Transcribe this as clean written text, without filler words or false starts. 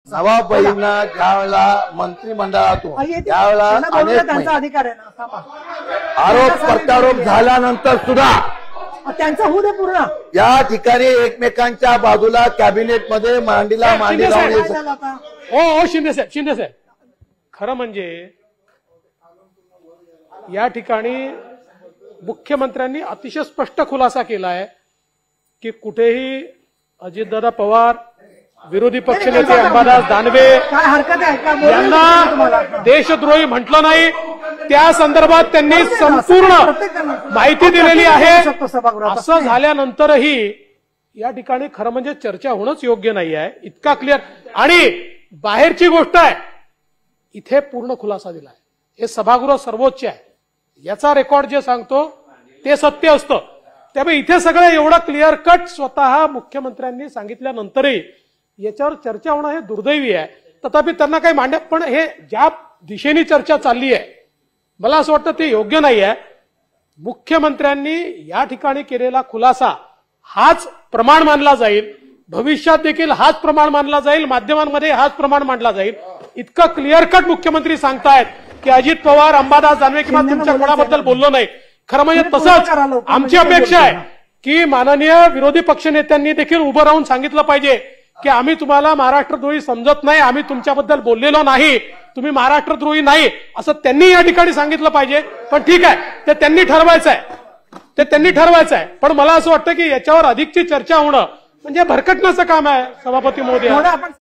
नवाबाईंना ज्यावेळेला मंत्रिमंडळातून त्यावेळेला त्यांचा अधिकार आहे ना, आरोप प्रत्यारोप झाल्यानंतर सुद्धा त्यांचा होऊ दे पूर्ण. या ठिकाणी एकमेकांच्या बाजूला कॅबिनेटमध्ये मांडीला मांडी लावून हो शिंदे साहेब खरं म्हणजे या ठिकाणी मुख्यमंत्र्यांनी अतिशय स्पष्ट खुलासा केलाय की कुठेही अजितदादा पवार, विरोधी पक्षनेते अंबादास दानवे काय हरकत आहे यांना देशद्रोही म्हटलं नाही. त्या संदर्भात त्यांनी संपूर्ण माहिती दिलेली आहे. असं झाल्यानंतरही या ठिकाणी खरं म्हणजे चर्चा होणंच योग्य नाही आहे. इतका क्लिअर आणि बाहेरची गोष्ट आहे, इथे पूर्ण खुलासा दिलाय. हे सभागृह सर्वोच्च आहे, याचा रेकॉर्ड जे सांगतो ते सत्य असतं. त्यामुळे इथे सगळं एवढं क्लिअर कट स्वतः मुख्यमंत्र्यांनी सांगितल्यानंतरही याच्यावर चर्चा होणं हे दुर्दैवी आहे. तथापि त्यांना काही पण हे ज्या दिशेने चर्चा चालली आहे मला असं वाटतं ते योग्य नाही आहे. मुख्यमंत्र्यांनी या ठिकाणी केलेला खुलासा हाच प्रमाण मानला जाईल, भविष्यात देखील हाच प्रमाण मानला जाईल, माध्यमांमध्ये हाच प्रमाण मानला जाईल. इतकं क्लिअर कट मुख्यमंत्री सांगतायत की अजित पवार, अंबादास दानवे किंवा तुमच्या कोणाबद्दल बोललो नाही. खरं म्हणजे तसंच आमची अपेक्षा आहे की माननीय विरोधी पक्षनेत्यांनी देखील उभं राहून सांगितलं पाहिजे की आम्ही तुम्हाला महाराष्ट्रद्रोही समजत नाही, आम्ही तुमच्याबद्दल बोललेलो नाही, तुम्ही महाराष्ट्रद्रोही नाही असं त्यांनी या ठिकाणी सांगितलं पाहिजे. पण ठीक आहे, ते त्यांनी ठरवायचं आहे. पण मला असं वाटतं की याच्यावर अधिकची चर्चा होणं म्हणजे भरकटण्याचं काम आहे सभापती महोदय.